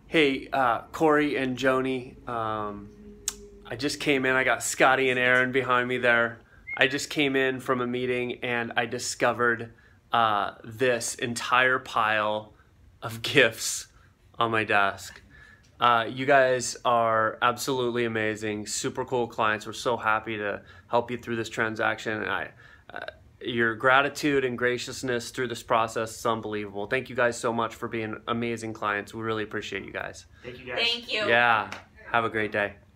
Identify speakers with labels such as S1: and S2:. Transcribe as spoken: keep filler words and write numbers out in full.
S1: Hey, uh, Corey and Joni, um, I just came in. I got Scotty and Aaron behind me there. I just came in from a meeting and I discovered uh, this entire pile of gifts on my desk. Uh, you guys are absolutely amazing, super cool clients. We're so happy to help you through this transaction. And I, uh, your gratitude and graciousness through this process is unbelievable. Thank you guys so much for being amazing clients. We really appreciate you guys.
S2: Thank you guys.
S3: Thank you.
S1: Yeah, have a great day.